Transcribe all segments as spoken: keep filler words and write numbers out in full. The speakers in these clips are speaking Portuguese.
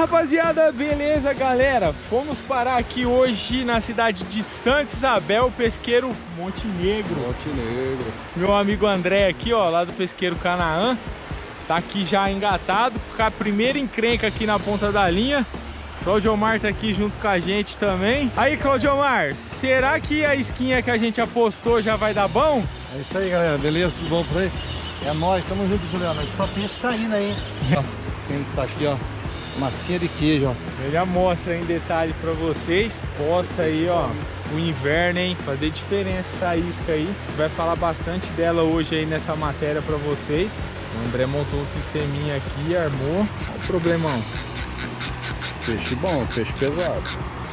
rapaziada, beleza galera? Fomos parar aqui hoje na cidade de Santa Isabel, pesqueiro Monte Negro. Monte Negro. Meu amigo André aqui, ó, lá do pesqueiro Canaã, tá aqui já engatado, com a primeira encrenca aqui na ponta da linha. Claudiomar tá aqui junto com a gente também. Aí, Claudiomar, será que a isquinha que a gente apostou já vai dar bom? É isso aí, galera, beleza? Tudo bom por aí? É nóis, tamo junto, Juliano. Só peixe saindo aí. Tem que tá aqui, ó. Massinha de queijo, ó. Eu já mostro em detalhe pra vocês. Posta aí, ó, o inverno, hein? Fazer diferença essa isca aí. Vai falar bastante dela hoje aí nessa matéria pra vocês. O André montou um sisteminha aqui, armou. Olha o problemão. Peixe bom, peixe pesado.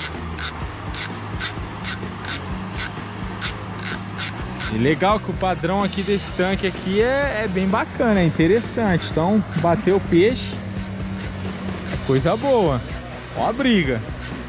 E legal que o padrão aqui desse tanque aqui é, é bem bacana, é interessante. Então, bateu o peixe. Coisa boa. Ó a briga.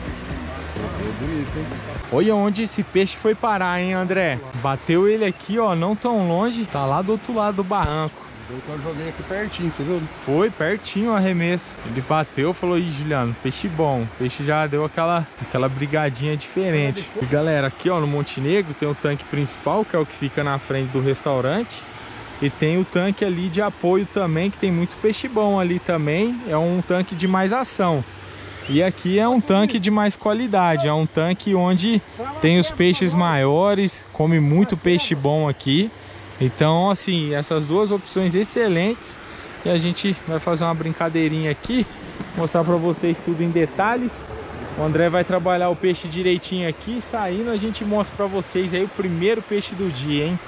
Olha onde esse peixe foi parar, hein, André? Bateu ele aqui, ó, não tão longe. Tá lá do outro lado do barranco. Eu joguei aqui pertinho, você viu? Foi pertinho o arremesso. Ele bateu, falou, ih, Juliano, peixe bom. O peixe já deu aquela, aquela brigadinha diferente. E galera, aqui ó, no Monte Negro tem o tanque principal, que é o que fica na frente do restaurante. E tem o tanque ali de apoio também, que tem muito peixe bom ali também. É um tanque de mais ação. E aqui é um tanque de mais qualidade. É um tanque onde tem os peixes maiores, come muito peixe bom aqui. Então, assim, essas duas opções excelentes. E a gente vai fazer uma brincadeirinha aqui, mostrar pra vocês tudo em detalhes. O André vai trabalhar o peixe direitinho aqui. Saindo, a gente mostra pra vocês aí o primeiro peixe do dia, hein?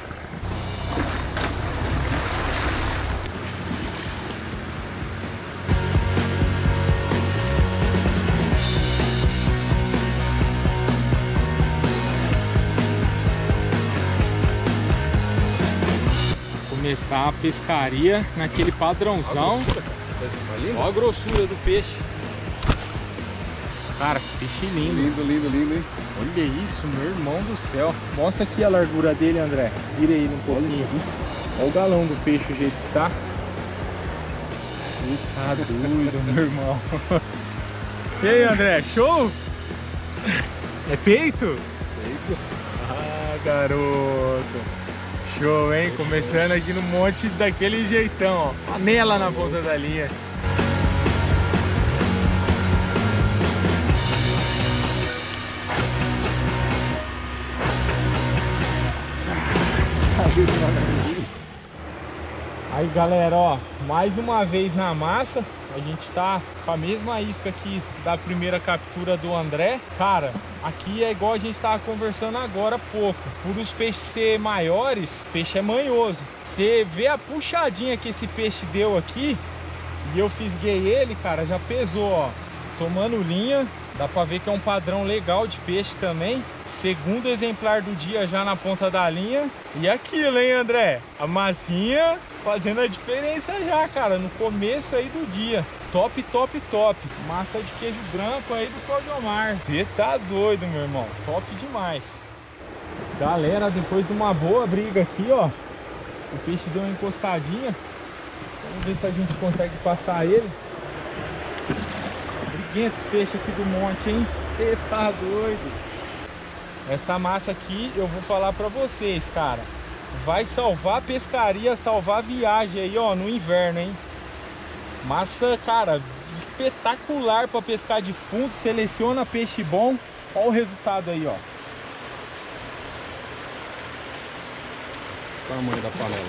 Começar a pescaria naquele padrãozão. Olha a grossura do peixe. Cara, que peixe lindo. Lindo, lindo, lindo, hein? Olha isso, meu irmão do céu. Mostra aqui a largura dele, André. Vira ele um pouquinho. Olha o galão do peixe, o jeito que tá. Tá doido, meu irmão. E aí, André, show? É peito? Peito. Ah, garoto. Show, hein? Começando aqui no monte daquele jeitão, ó. Panela na ponta da linha. Aí, galera, ó, mais uma vez na massa. A gente tá com a mesma isca aqui da primeira captura do André. Cara, aqui é igual a gente tava conversando agora há pouco. Por os peixes ser maiores, o peixe é manhoso. Você vê a puxadinha que esse peixe deu aqui, e eu fisguei ele, cara, já pesou, ó. Tomando linha, dá pra ver que é um padrão legal de peixe também. Segundo exemplar do dia já na ponta da linha. E aquilo, hein, André? A massinha fazendo a diferença já, cara, no começo aí do dia. Top, top, top. Massa de queijo branco aí do Claudiomar. Você tá doido, meu irmão. Top demais. Galera, depois de uma boa briga aqui, ó, o peixe deu uma encostadinha. Vamos ver se a gente consegue passar ele. Briguentos peixes aqui do monte, hein? Você tá doido. Essa massa aqui, eu vou falar pra vocês, cara, vai salvar a pescaria, salvar a viagem aí, ó, no inverno, hein? Massa, cara, espetacular pra pescar de fundo, seleciona peixe bom. Olha o resultado aí, ó. Tamanho da panela.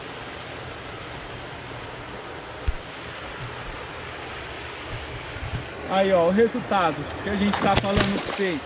Aí, ó, o resultado que a gente tá falando pra vocês.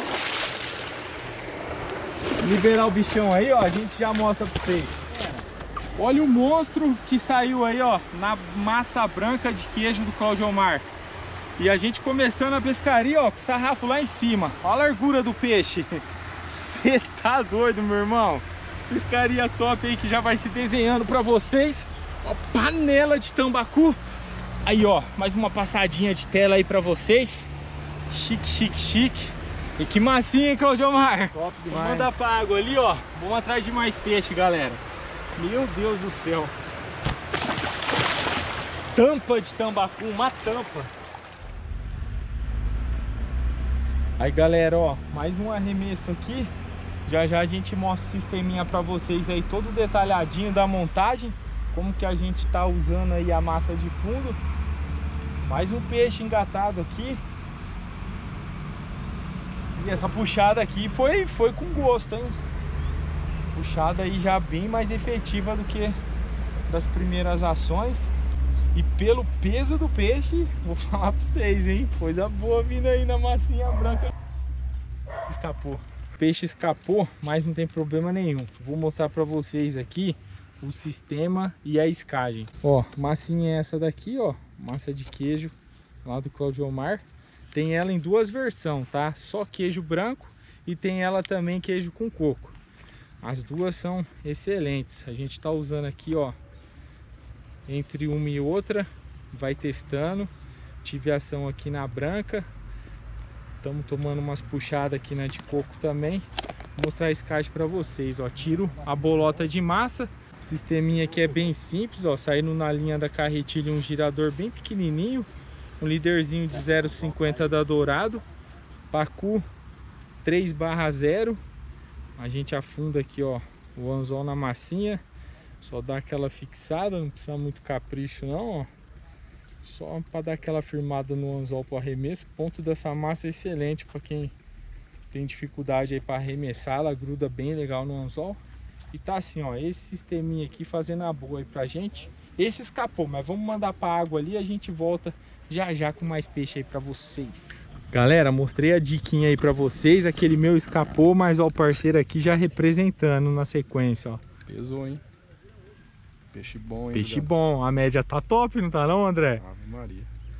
Liberar o bichão aí, ó, a gente já mostra pra vocês. Olha o monstro que saiu aí, ó, na massa branca de queijo do Claudiomar. E a gente começando a pescaria, ó, com o sarrafo lá em cima. Olha a largura do peixe. Você tá doido, meu irmão? Pescaria top aí que já vai se desenhando pra vocês. Ó, panela de tambacu. Aí, ó, mais uma passadinha de tela aí pra vocês. Chique, chique, chique. E que massinha, hein, Claudiomar? Top demais. Vamos mandar pra água ali, ó. Vamos atrás de mais peixe, galera. Meu Deus do céu. Tampa de tambacu, uma tampa. Aí galera, ó, mais um arremesso aqui. Já já a gente mostra o sisteminha pra vocês aí, todo detalhadinho da montagem, como que a gente tá usando aí a massa de fundo. Mais um peixe engatado aqui. E essa puxada aqui foi, foi com gosto, hein? Puxada aí já bem mais efetiva do que das primeiras ações. E pelo peso do peixe, vou falar pra vocês, hein? Coisa boa vindo aí na massinha branca. Escapou. O peixe escapou, mas não tem problema nenhum. Vou mostrar pra vocês aqui o sistema e a escagem. Ó, massinha é essa daqui, ó. Massa de queijo lá do Claudiomar. Tem ela em duas versões, tá? Só queijo branco e tem ela também queijo com coco. As duas são excelentes. A gente tá usando aqui, ó, entre uma e outra, vai testando. Tive ação aqui na branca. Estamos tomando umas puxadas aqui na de coco também. Vou mostrar a escagem para vocês, ó. Tiro a bolota de massa. O sisteminha aqui é bem simples, ó. Saindo na linha da carretilha um girador bem pequenininho. Um líderzinho de zero vírgula cinquenta da Dourado. Pacu três barra zero. A gente afunda aqui, ó, o anzol na massinha. Só dá aquela fixada, não precisa muito capricho não, ó. Só para dar aquela firmada no anzol para arremesso. O ponto dessa massa é excelente para quem tem dificuldade aí para arremessar. Ela gruda bem legal no anzol. E tá assim, ó, esse sisteminha aqui fazendo a boa aí pra gente. Esse escapou, mas vamos mandar pra água ali e a gente volta já já com mais peixe aí pra vocês. Galera, mostrei a diquinha aí pra vocês. Aquele meu escapou, mas ó, o parceiro aqui já representando na sequência, ó. Pesou, hein? Peixe bom, hein? Peixe bom. A média tá top, não tá não, André? Ave Maria.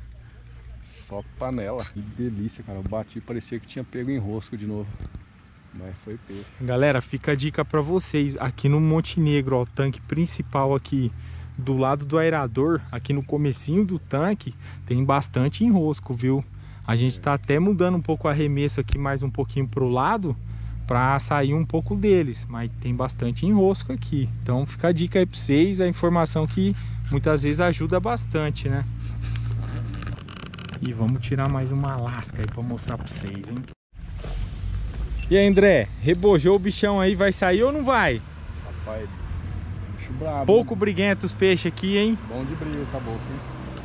Só panela. Que delícia, cara. Eu bati, parecia que tinha pego em rosco de novo. Mas foi peixe. Galera, fica a dica pra vocês. Aqui no Monte Negro, ó, o tanque principal aqui do lado do aerador, aqui no comecinho do tanque, tem bastante enrosco, viu? A gente tá até mudando um pouco o arremesso aqui mais um pouquinho pro lado para sair um pouco deles, mas tem bastante enrosco aqui. Então fica a dica aí para vocês, a informação que muitas vezes ajuda bastante, né? E vamos tirar mais uma lasca aí para mostrar para vocês, hein? E aí, André, rebojou o bichão aí, vai sair ou não vai? Rapaz, bicho brabo. Pouco briguento os peixes aqui, hein? Bom de brilho, acabou, hein?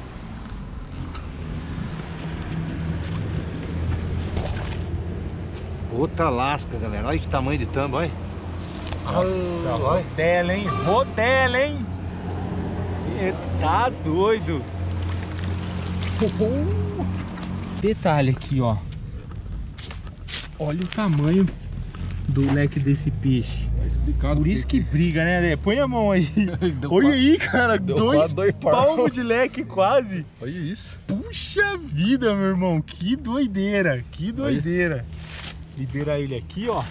Outra lasca, galera. Olha que tamanho de tambo, olha. Nossa, rodela, hein? Rodela, hein? Você tá doido. Uhul. Detalhe aqui, ó. Olha o tamanho do leque desse peixe. Tá explicado. Por isso que, que briga, né, André? Põe a mão aí. Deu Olha pra... aí, cara. Deu dois, dois palmos de leque quase. Olha isso. Puxa vida, meu irmão. Que doideira. Que doideira. Olha. Libera ele aqui, ó.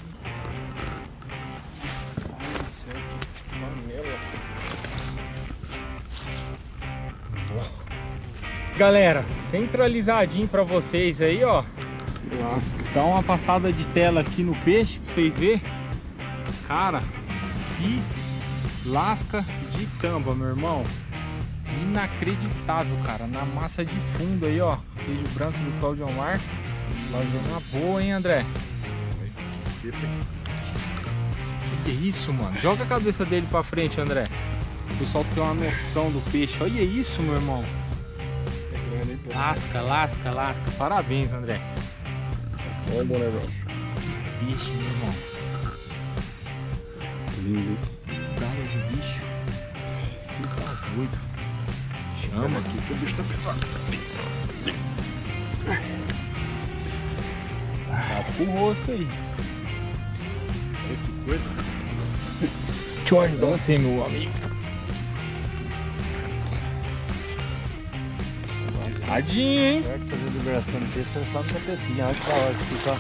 Galera, centralizadinho pra vocês aí, ó. Dá uma passada de tela aqui no peixe pra vocês verem. Cara, que lasca de tamba, meu irmão. Inacreditável, cara. Na massa de fundo aí, ó. Queijo branco do Claudiomar. Fazendo uma boa, hein, André? O que é isso, mano? Joga a cabeça dele pra frente, André. O pessoal tem uma noção do peixe. Olha isso, meu irmão. Lasca, lasca, lasca. Parabéns, André. Olha o bom negócio. Que bicho, meu irmão. Lindo. Galo de bicho. Você tá doido. Chama aqui que o bicho tá pesado. Tá pro rosto aí. Olha que coisa. Deixa eu ajudar você, meu amigo. Pesadinho, hein? Certo, fazer liberação de peixe, você só no tapetinho. Olha que da hora que fica.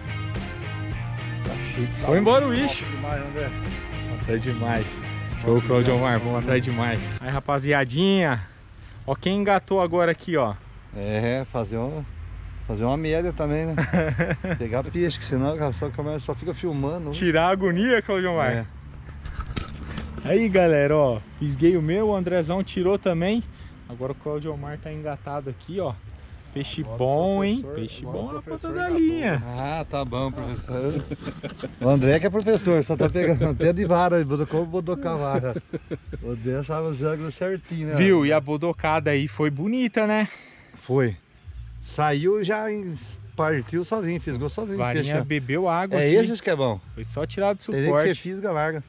Tá cheio de sal. Foi embora o bicho. Demais, André. Atrás demais. Show, Claudiomar, vamos atrás demais. Aí, rapaziadinha. Ó, quem engatou agora aqui, ó. É, fazer uma, fazer uma média também, né? Pegar peixe, que senão só, só fica filmando. Tirar a agonia, Claudiomar. É. Aí, galera, ó. Fisguei o meu, o Andrezão tirou também. Agora o Claudiomar tá engatado aqui, ó. Peixe Modo bom, hein? professor, Peixe modo bom na professor ponta da Gatu. linha. Ah, tá bom, professor. O André que é professor, só tá pegando até de vara, bodocou, bodocar vara. O André sabe os ângulos certinho, né? Viu? E a bodocada aí foi bonita, né? Foi. Saiu e já em- partiu sozinho, fisgou sozinho. esse Varinha peixe, ó. bebeu água É aqui. esses que é bom. Foi só tirar do Tem que ser suporte. fisga larga.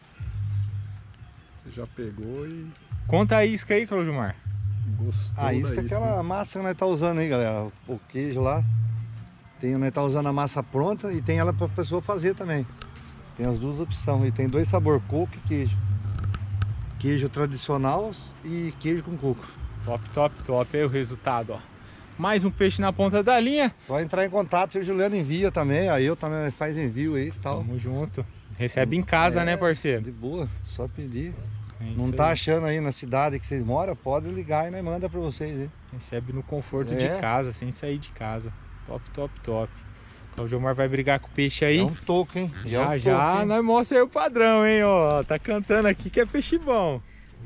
Você já pegou e Conta a isca aí, Claudimar. gostou Ah, isso da que é isca, aquela hein? massa que nós tá usando aí, galera. O queijo lá. Tem, nós tá usando a massa pronta e tem ela pra pessoa fazer também. Tem as duas opções. E tem dois sabores, coco e queijo. Queijo tradicional e queijo com coco. Top, top, top. Aí o resultado, ó. Mais um peixe na ponta da linha. Só entrar em contato e o Juliano envia também. Aí eu também faz envio aí e tal. Tamo junto. Recebe em casa, É, né, parceiro? De boa, só pedir. É Não isso tá aí. achando aí na cidade que vocês moram? Pode ligar e nós manda pra vocês aí. Recebe no conforto É. de casa, sem sair de casa. Top, top, top. Claudiomar vai brigar com o peixe aí. É um toco, hein? É Já, um já, toco, hein? nós mostra aí o padrão, hein, ó. Tá cantando aqui que é peixe bom.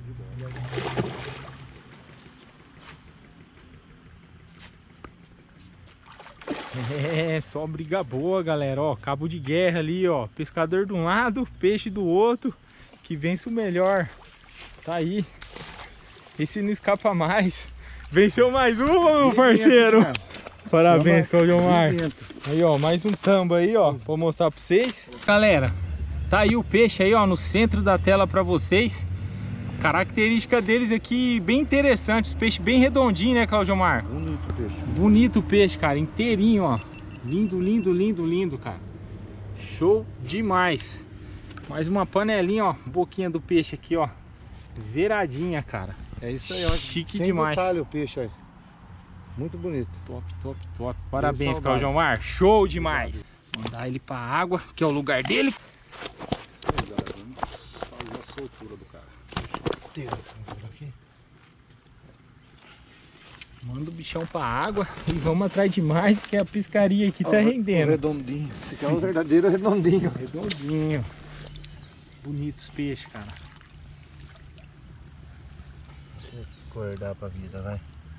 É, só briga boa, galera, ó. Cabo de guerra ali, ó. Pescador de um lado, peixe do outro. Que vence o melhor. Tá aí. Esse não escapa mais. Venceu mais uma, meu parceiro. Parabéns, Claudiomar. Aí, ó, mais um tambo aí, ó, pra mostrar pra vocês. Galera, tá aí o peixe aí, ó, no centro da tela pra vocês. Característica deles aqui bem interessante, os peixes bem redondinhos, né, Claudiomar? Bonito o peixe. Bonito o peixe, cara, inteirinho, ó. Lindo, lindo, lindo, lindo, cara. Show demais. Mais uma panelinha, ó, boquinha do peixe aqui, ó. Zeradinha, cara. É isso aí, ó. Chique Sem demais. detalhe o peixe aí. Muito bonito. Top, top, top. Parabéns, saudade. Claudiomar. Show demais. Mandar ele pra água, que é o lugar dele. Isso aí, galera. Vamos fazer a soltura do cara. Manda o bichão pra água e vamos atrás de mais, que a pescaria aqui tá Ó, o rendendo. redondinho. Esse aqui é o verdadeiro redondinho. Redondinho. Bonitos peixes, cara. Deixa eu acordar pra vida, vai.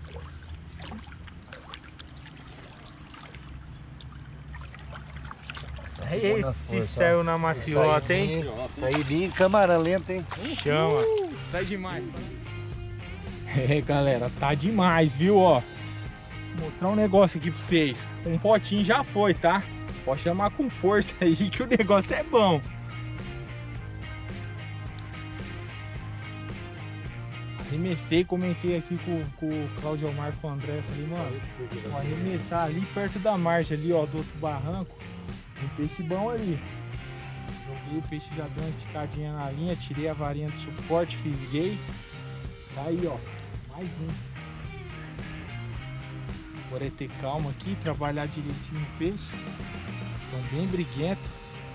Esse saiu na maciota, hein? Saídinha em câmara lenta, hein? Chama. Tá demais. É, galera, tá demais, viu, ó. Vou mostrar um negócio aqui pra vocês. Um potinho já foi, tá? Pode chamar com força aí que o negócio é bom. Arremessei, comentei aqui com, com o Claudiomar, com o André. Falei, mano, vou arremessar ali perto da margem ali, ó, do outro barranco. Um peixe bom ali. Joguei o peixe, já deu uma esticadinha na linha, tirei a varinha do suporte, fisguei. Tá aí, ó, mais um. Agora é ter calma aqui, trabalhar direitinho o peixe. Estão bem briguentos.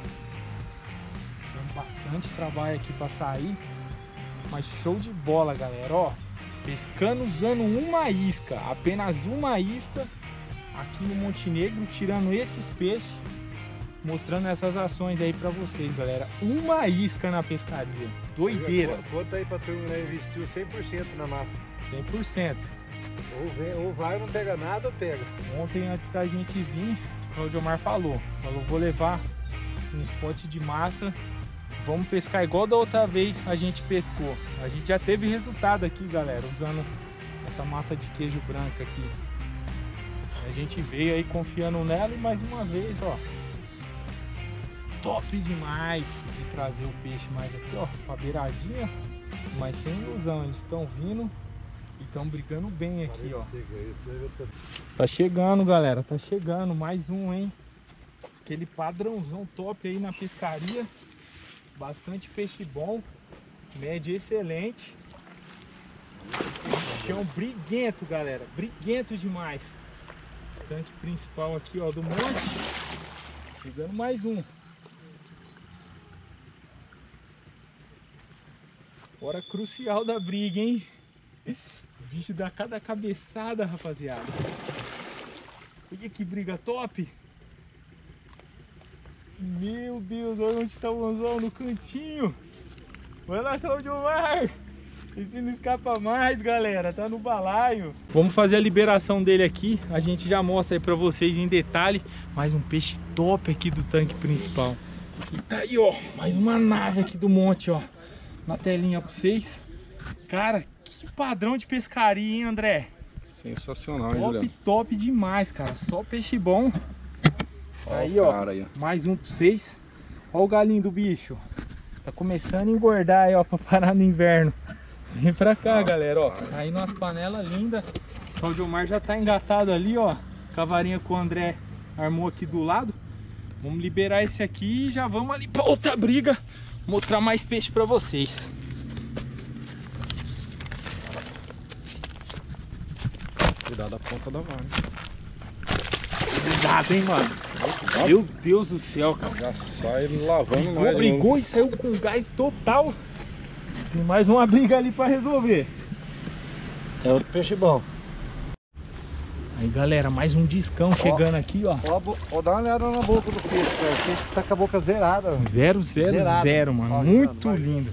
Tem bastante trabalho aqui para sair. Mas show de bola, galera, ó. Pescando usando uma isca, apenas uma isca aqui no Montenegro, tirando esses peixes. Mostrando essas ações aí pra vocês, galera. Uma isca na pescaria. Doideira. Conta aí pra turma, né? Investiu cem por cento na massa. cem por cento. Ou, vem, ou vai, não pega nada ou pega. Ontem, antes da gente vir, o Claudiomar falou. Falou, vou levar um spot de massa. Vamos pescar igual da outra vez a gente pescou. A gente já teve resultado aqui, galera, usando essa massa de queijo branca aqui. A gente veio aí confiando nela e mais uma vez, ó. Top demais de trazer o peixe mais aqui, ó, pra beiradinha, mas sem ilusão, eles estão vindo e estão brigando bem aqui, ó. Tá chegando, galera, tá chegando mais um, hein? Aquele padrãozão top aí na pescaria, bastante peixe bom, média excelente. Chão briguento, galera, briguento demais. Tanque principal aqui, ó, do monte. Chegando mais um. Hora crucial da briga, hein? Esse bicho dá cada cabeçada, rapaziada. Olha que briga top. Meu Deus, olha onde tá o anzol, no cantinho. Vai lá, Claudiomar. Esse não escapa mais, galera. Tá no balaio. Vamos fazer a liberação dele aqui. A gente já mostra aí pra vocês em detalhe. Mais um peixe top aqui do tanque principal. E tá aí, ó. Mais uma nave aqui do monte, ó. Na telinha pra vocês. Cara, que padrão de pescaria, hein, André? Sensacional, hein, Top, Juliano? top demais, cara. Só peixe bom. Ó, Aí, ó, cara aí, ó. mais um pra vocês. Ó o galinho do bicho. Tá começando a engordar aí, ó, pra parar no inverno. Vem pra cá, galera, ó. Aí umas panelas lindas. O Claudiomar já tá engatado ali, ó. Cavarinha com o André armou aqui do lado. Vamos liberar esse aqui e já vamos ali pra outra briga. Mostrar mais peixe pra vocês. Cuidado da ponta da vara. Exato, hein, mano? Meu Deus do céu, cara. Já sai lavando Brigou, nós. brigou e saiu com gás total. Tem mais uma briga ali pra resolver. É outro peixe bom. Aí, galera, mais um discão chegando aqui, ó. Ó, bo- ó, dá uma olhada na boca do peixe, cara. O peixe tá com a boca zerada. Zero, zero, Zerado. zero, mano. Ó, Muito vai. lindo.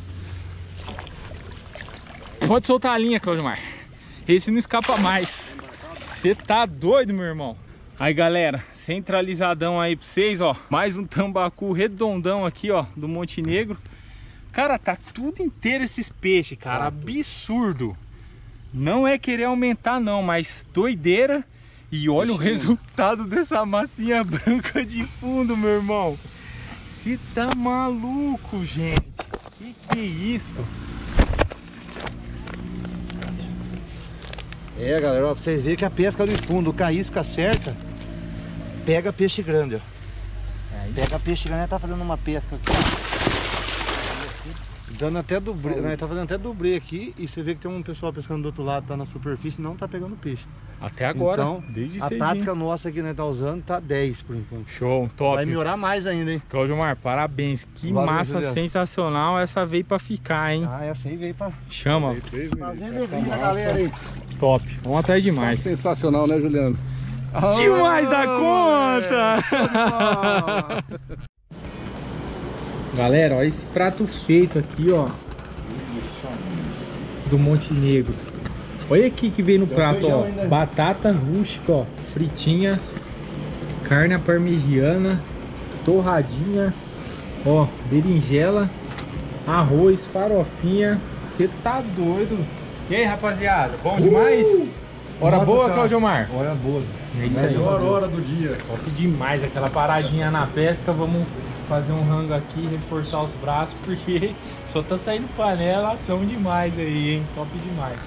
Pode soltar a linha, Claudiomar. Esse não escapa mais. Você tá doido, meu irmão. Aí, galera, centralizadão aí pra vocês, ó. Mais um tambacu redondão aqui, ó, do Monte Negro. Cara, tá tudo inteiro esses peixes, cara. Absurdo. Não é querer aumentar, não, mas doideira. E olha o resultado dessa massinha branca de fundo, meu irmão. Você tá maluco, gente? Que que é isso? É, galera, ó, pra vocês verem que a pesca de fundo, com a isca certa, pega peixe grande, ó. Pega peixe grande, tá fazendo uma pesca aqui, ó. Dando até dublê, né? Tá fazendo até dublê aqui e você vê que tem um pessoal pescando do outro lado, tá na superfície e não tá pegando peixe. Até agora, Então, desde a cedinho. tática nossa aqui, né, tá usando, tá dez por enquanto. Show, top. Vai melhorar mais ainda, hein? Claudiomar, parabéns. Que Valeu, massa Juliano. sensacional. Essa veio pra ficar, hein? Ah, essa aí veio pra Chama. fazer alegria na galera aí. Top. Vamos atrás de mais. Sensacional, né, Juliano? Demais da conta! Galera, ó, esse prato feito aqui, ó, do Monte Negro. Olha aqui que veio no prato, ó, batata rústica, ó, fritinha, carne à parmegiana, torradinha, ó, berinjela, arroz, farofinha. Você tá doido? E aí, rapaziada, bom demais? Hora Nossa, boa, cara. Claudiomar? Olha boa. É isso aí. Melhor hora do dia. Top demais, aquela paradinha na pesca. Vamos fazer um rango aqui, reforçar os braços, porque só tá saindo panela, ação demais aí, hein? Top demais.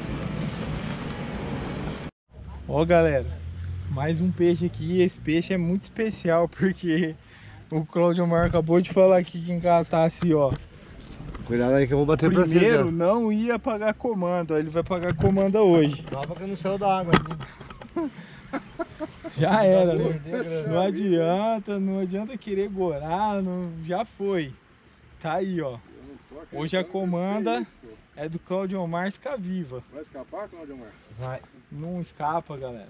Ó, galera, mais um peixe aqui. Esse peixe é muito especial, porque o Claudiomar acabou de falar aqui que engatasse, ó. Cuidado aí que eu vou bater pra Primeiro cima. não ia pagar comanda, ó, ele vai pagar comanda hoje. Prova que não saiu da água. Já era, né? Não adianta, não adianta querer gorar, não, já foi. Tá aí, ó. Hoje a comanda é do Claudiomar Escaviva. Vai escapar, Claudiomar? Vai. Não escapa, galera.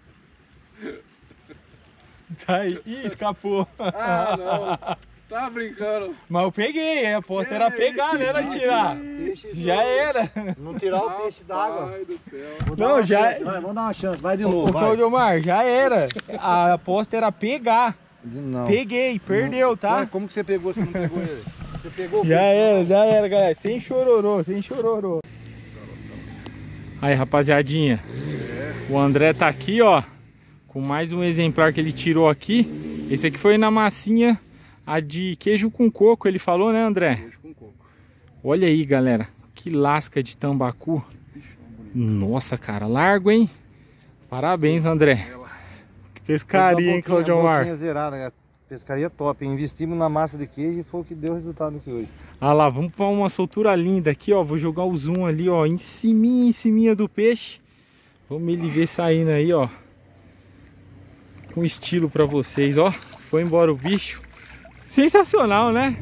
Tá aí. Ih, escapou. Ah, não. Tá brincando. Mas eu peguei, a aposta era pegar, não era tirar. Já era. Não tirar o peixe da água. Ai do céu. Vou dar Não, uma já- chance, Vai, vamos dar uma chance. Vai de Ô, novo. vai. Claudiomar, já era. A aposta era pegar. Não. Peguei, perdeu, tá? Ué, como que você pegou se não pegou ele? Você pegou o Já peixe, era, não? já era, galera. Sem chororô, sem chororô. Aí, rapaziadinha. O André tá aqui, ó. Com mais um exemplar que ele tirou aqui. Esse aqui foi na massinha, a de queijo com coco, ele falou, né, André? Queijo com coco. Olha aí, galera. Que lasca de tambacu. Nossa, cara, largo, hein? Parabéns, André. Que pescaria, hein, Boquinha- Claudiomar? boquinha zerada, né? Pescaria top. Investimos na massa de queijo e foi o que deu resultado aqui hoje. Ah lá, vamos para uma soltura linda aqui, ó. Vou jogar o zoom ali, ó, em ciminha, em ciminha do peixe. Vamos ele ver saindo aí, ó. Com estilo para vocês, ó. Foi embora o bicho. Sensacional, né?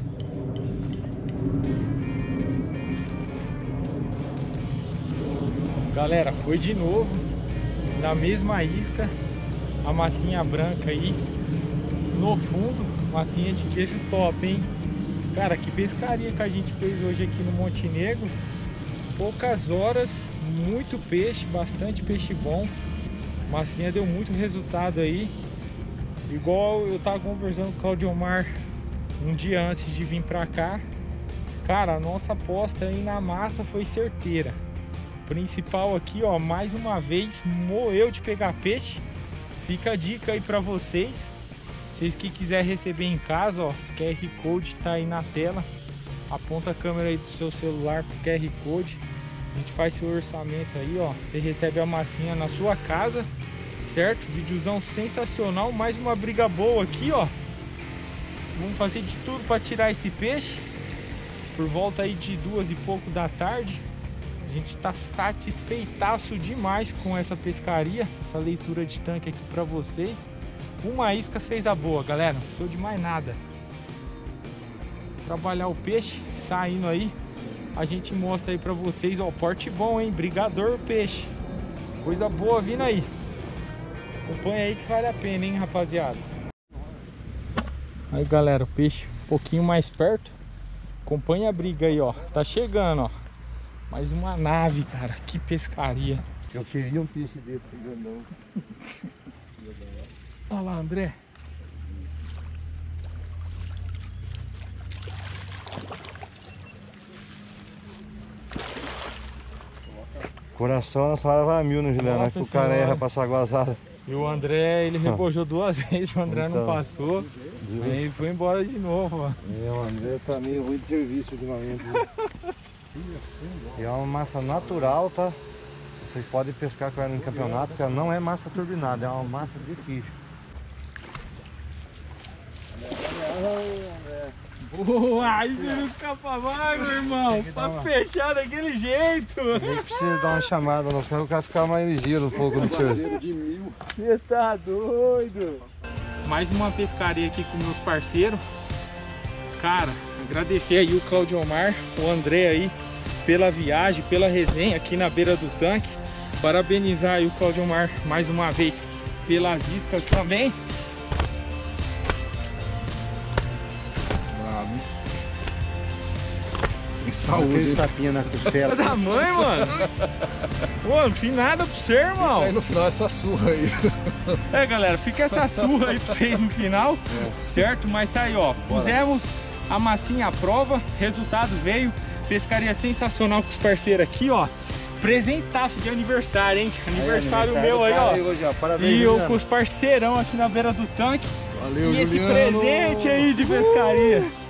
Galera, foi de novo. Na mesma isca. A massinha branca aí. No fundo, massinha de queijo top, hein? Cara, que pescaria que a gente fez hoje aqui no Monte Negro. poucas horas, muito peixe, bastante peixe bom. Massinha deu muito resultado aí. Igual eu tava conversando com o Claudiomar um dia antes de vir pra cá. Cara, a nossa aposta aí na massa foi certeira. Principal aqui, ó, mais uma vez, moeu de pegar peixe. Fica a dica aí pra vocês. Vocês que quiserem receber em casa, ó, o Q R Code tá aí na tela. Aponta a câmera aí do seu celular pro Q R Code. A gente faz seu orçamento aí, ó. Você recebe a massinha na sua casa, certo? Videozão sensacional. Mais uma briga boa aqui, ó. Vamos fazer de tudo para tirar esse peixe. Por volta aí de duas e pouco da tarde. A gente tá satisfeitaço demais com essa pescaria, essa leitura de tanque aqui para vocês. Uma isca fez a boa, galera. Não precisou de mais nada. Trabalhar o peixe, saindo aí, a gente mostra aí para vocês, ó, porte bom, hein? Brigador peixe. Coisa boa vindo aí. Acompanha aí que vale a pena, hein, rapaziada. Aí, galera, o peixe um pouquinho mais perto. Acompanha a briga aí, ó. Tá chegando, ó. Mais uma nave, cara. Que pescaria. Eu queria um peixe desse, grandão. Olha lá, André. Coração nessa hora vai a mil, né, Juliano? Acho que o cara erra passar guazada. E o André, ele rebojou duas vezes, o André então, não passou. Aí foi embora de novo, ó. É, o André tá meio ruim de serviço ultimamente. E é uma massa natural, tá? Vocês podem pescar com ela em campeonato, porque ela não é massa turbinada, é uma massa de ficha. Boa, aí você não fica pra vai, meu irmão. Pra uma... fechar daquele jeito. Nem precisa dar uma chamada, não. Eu quero ficar mais ligeiro um pouco no senhor. Você tá doido. Mais uma pescaria aqui com meus parceiros. Cara, agradecer aí o Claudiomar, o André aí, pela viagem, pela resenha aqui na beira do tanque. Parabenizar aí o Claudiomar mais uma vez pelas iscas também. Saúde. Tapinha na costela. Da mãe, mano. Pô, não fiz nada pra você, irmão. Aí no final essa surra aí. É, galera, fica essa surra aí pra vocês no final, é. Certo? Mas tá aí, ó. Pusemos a massinha à prova, resultado veio. Pescaria sensacional com os parceiros aqui, ó. Presentaço de aniversário, hein? Aniversário, aí, aniversário meu aí, ó. Aí hoje, ó. Parabéns, e eu com os parceirão aqui na beira do tanque. Valeu, e Juliano. Esse presente aí de pescaria.